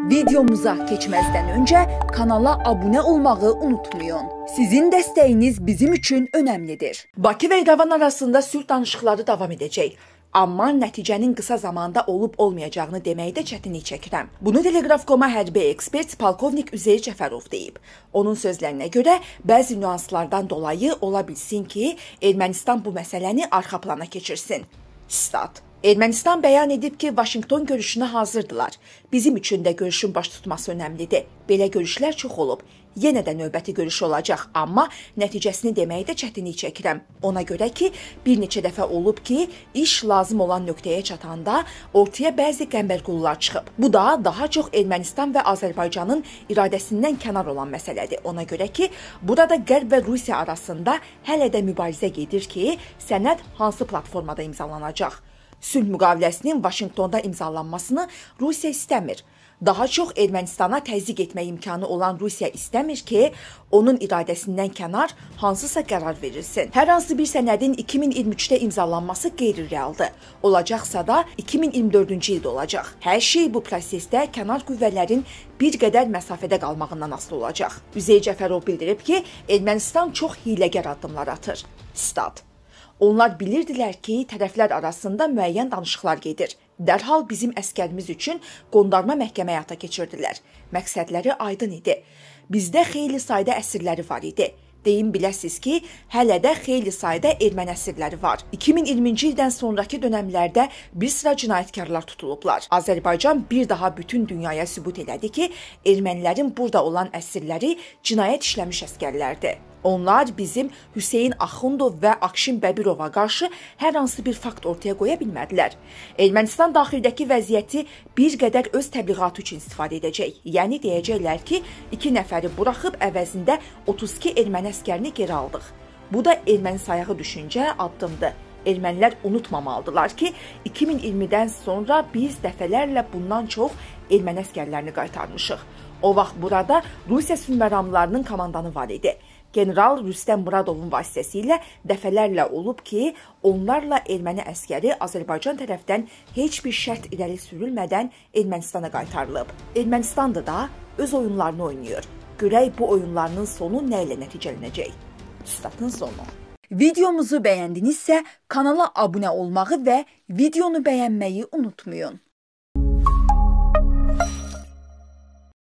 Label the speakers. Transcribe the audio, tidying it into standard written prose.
Speaker 1: Videomuza keçməzdən öncə kanala abunə olmağı unutmayın. Sizin dəstəyiniz bizim üçün önəmlidir. Bakı və İrəvan arasında sülh danışıqları davam edəcək. Amma nəticənin qısa zamanda olub-olmayacağını deməkdə çətinlik çəkirəm. Bunu Telegraf.com-a hərbi ekspert polkovnik Üzeyir Cəfərov deyib. Onun sözlərinə görə bəzi nüanslardan dolayı ola bilsin ki, Ermənistan bu məsələni arxa plana keçirsin. Stat. Ermənistan bəyan edib ki, Vaşinqton görüşünə hazırdılar. Bizim üçün də görüşün baş tutması önəmlidir. Belə görüşlər çox olub. Yenə də növbəti görüş olacaq, amma nəticəsini deməkdə çətinlik çəkirəm. Ona görə ki, bir neçə dəfə olub ki, iş lazım olan nöqtəyə çatanda ortaya bəzi qəmbərqullar çıxıb. Bu da daha çox Ermənistan və Azərbaycanın iradəsindən kənar olan məsələdir. Ona görə ki, burada Qərb və Rusiya arasında hələ də mübarizə gedir ki, sənəd hansı platformada imzalanacaq? Sülh müqaviləsinin Vaşinqtonda imzalanmasını Rusiya istəmir. Daha çox Ermənistana təzyiq etmək imkanı olan Rusiya istəmir ki, onun iradəsindən kənar hansısa qərar verilsin. Hər hansı bir sənədin 2023-də imzalanması qeyri-realdır. Olacaqsa da 2024-cü ildə olacaq. Hər şey bu prosesdə kənar qüvvələrin bir qədər məsafədə qalmağından asılı olacaq. Üzeyir Cəfərov bildirib ki, Ermənistan çox hiyləgər addımlar atır. Stat. Onlar bilirdilər ki, tərəflər arasında müəyyən danışıqlar gedir. Dərhal bizim əskərimiz üçün qondarma məhkəmə həyata keçirdilər. Məqsədləri aydın idi. Bizdə xeyli sayda əsirləri var idi. Deyim biləsiz ki, hələ də xeyli sayda erməni əsirləri var. 2020-ci ildən sonraki dönəmlərdə bir sıra cinayətkarlar tutulublar. Azərbaycan bir daha bütün dünyaya sübut elədi ki, ermənilərin burada olan əsirləri cinayət işləmiş əskərlərdir. Onlar bizim Hüseyin Axundov və Akşin Bəbirova qarşı hər hansı bir fakt ortaya qoya bilmədilər. Ermənistan daxildəki vəziyyəti bir qədər öz təbliğatı üçün istifadə edəcək. Yəni deyəcəklər ki, 2 nəfəri buraxıb əvəzində 32 erməni əskərini geri aldıq. Bu da erməni sayağı düşüncə addımdır. Ermənilər unutmamalıdırlar ki, 2020-dən sonra biz dəfələrlə bundan çox erməni əskərlərini qaytarmışıq. O vaxt burada Rusiya sülhməramlarının komandanı var idi. General Rüstəm Muradovun vasitəsilə dəfələrlə olub ki, onlarla erməni əskəri Azərbaycan tərəfdən heç bir şərt irəli sürülmədən Ermənistana qaytarılıb. Ermənistan da öz oyunlarını oynayır. Görək bu oyunlarının sonu nə ilə nəticələnəcək? Statın sonu. Videomuzu bəyəndinizsə kanala abunə olmağı və videonu bəyənməyi unutmayın.